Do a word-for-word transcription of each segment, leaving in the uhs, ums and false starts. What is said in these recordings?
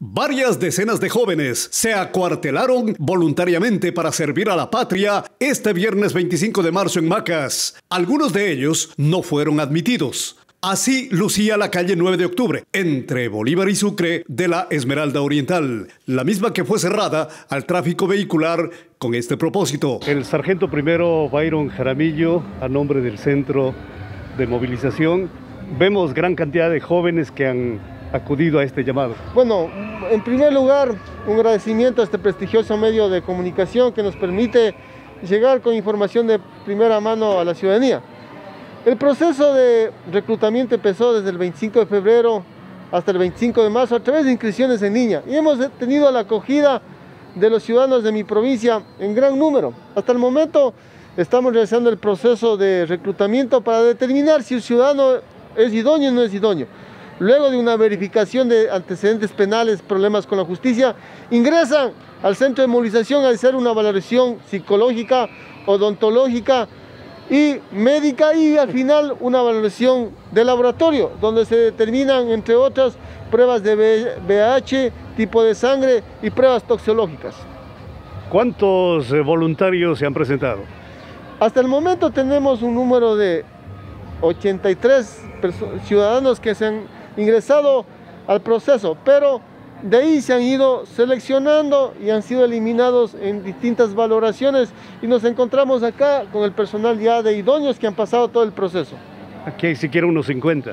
Varias decenas de jóvenes se acuartelaron voluntariamente para servir a la patria este viernes veinticinco de marzo en Macas. Algunos de ellos no fueron admitidos. Así lucía la calle nueve de octubre, entre Bolívar y Sucre de la Esmeralda Oriental, la misma que fue cerrada al tráfico vehicular con este propósito. El sargento primero Byron Jaramillo, a nombre del Centro de Movilización, vemos gran cantidad de jóvenes que han acudido a este llamado. Bueno, en primer lugar, un agradecimiento a este prestigioso medio de comunicación que nos permite llegar con información de primera mano a la ciudadanía. El proceso de reclutamiento empezó desde el veinticinco de febrero hasta el veinticinco de marzo a través de inscripciones en línea y hemos tenido la acogida de los ciudadanos de mi provincia en gran número. Hasta el momento estamos realizando el proceso de reclutamiento para determinar si un ciudadano es idóneo o no es idóneo. Luego de una verificación de antecedentes penales, problemas con la justicia, ingresan al centro de movilización a hacer una valoración psicológica, odontológica y médica y al final una valoración de laboratorio, donde se determinan, entre otras, pruebas de V I H, tipo de sangre y pruebas toxicológicas. ¿Cuántos voluntarios se han presentado? Hasta el momento tenemos un número de ochenta y tres ciudadanos que se han ingresado al proceso, pero de ahí se han ido seleccionando y han sido eliminados en distintas valoraciones y nos encontramos acá con el personal ya de idóneos que han pasado todo el proceso. Aquí hay siquiera unos cincuenta.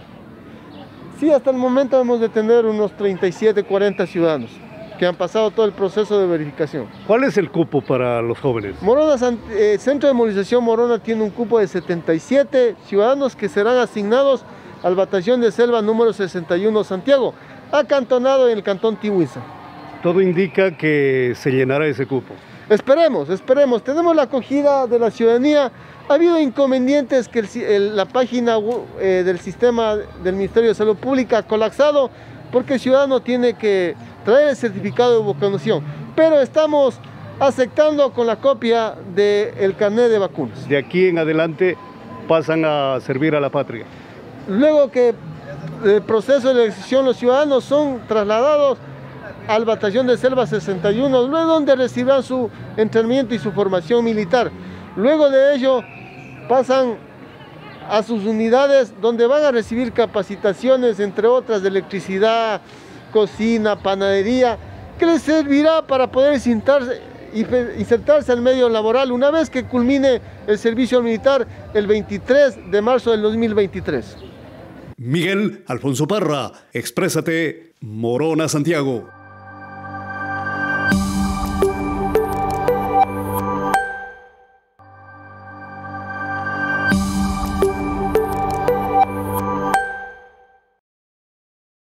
Sí, hasta el momento hemos de tener unos treinta y siete, cuarenta ciudadanos que han pasado todo el proceso de verificación. ¿Cuál es el cupo para los jóvenes? Morona, eh, Centro de Movilización Morona tiene un cupo de setenta y siete ciudadanos que serán asignados al batallón de selva número sesenta y uno Santiago, acantonado en el cantón Tihuiza. Todo indica que se llenará ese cupo. Esperemos, esperemos. Tenemos la acogida de la ciudadanía. Ha habido inconvenientes que el, el, la página eh, del sistema del Ministerio de Salud Pública ha colapsado porque el ciudadano tiene que traer el certificado de vacunación. Pero estamos aceptando con la copia del carnet de vacunas. De aquí en adelante pasan a servir a la patria. Luego que el proceso de elección, los ciudadanos son trasladados al batallón de selva sesenta y uno, luego donde recibirán su entrenamiento y su formación militar. Luego de ello pasan a sus unidades donde van a recibir capacitaciones, entre otras, de electricidad, cocina, panadería, que les servirá para poder insertarse, insertarse al medio laboral una vez que culmine el servicio militar el veintitrés de marzo del dos mil veintitrés. Miguel Alfonso Parra, Exprésate, Morona, Santiago.